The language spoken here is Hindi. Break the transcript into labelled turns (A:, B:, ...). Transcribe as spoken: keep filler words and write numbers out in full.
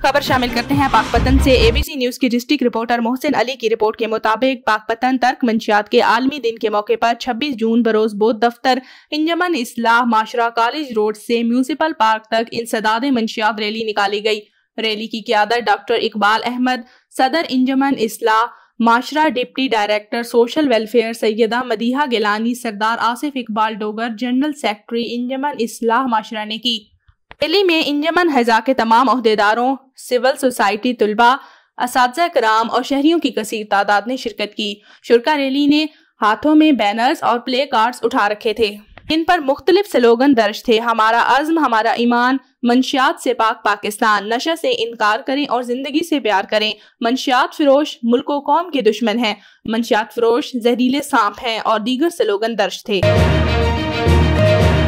A: खबर शामिल करते हैं पाकपतन से। एबीसी न्यूज की डिस्ट्रिक्ट रिपोर्टर मोहसिन अली की रिपोर्ट के मुताबिक पाकपतन तर्क मंशियात के आलमी दिन के मौके पर छब्बीस जून बरोज बोध दफ्तर इंजमन इस्लाह माशरा कॉलेज रोड से म्यूनिसिपल पार्क तक इंसदाद मंशियात रैली निकाली गई। रैली की क़ियादत डॉक्टर इकबाल अहमद, सदर Anjuman Islah Mashra, deputy director social welfare Syeda Madiha Gilani, Sardar Asif Iqbal Dogar, general secretary Anjuman Islah Mashra ने की। रैली में इंजमन हज़ा के तमाम ओहदेदारों, सिविल सोसाइटी, तुलबा, असातिज़ा कराम और शहरियों की कसीर तादाद ने शिरकत की। शुरका रैली ने हाथों में बैनर्स और प्ले कार्ड्स उठा रखे थे। इन पर मुख्तलिफ स्लोगन दर्ज थे। हमारा अज़्म, हमारा ईमान, मंशियात से पाक पाकिस्तान, नशा से इनकार करें और जिंदगी से प्यार करें, मंशियात फरोश मुल्क व कौम के दुश्मन हैं, मंशियात फरोश जहरीले सांप हैं और दीगर स्लोगन दर्ज थे।